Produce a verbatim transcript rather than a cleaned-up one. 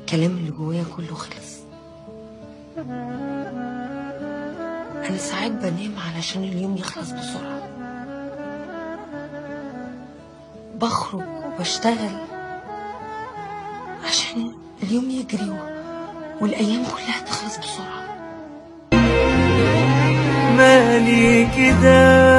الكلام اللي جوايا كله خلص. أنا ساعات بنام علشان اليوم يخلص بسرعة، بخرج وبشتغل عشان اليوم يجري والأيام كلها تخلص بسرعة. مالي كده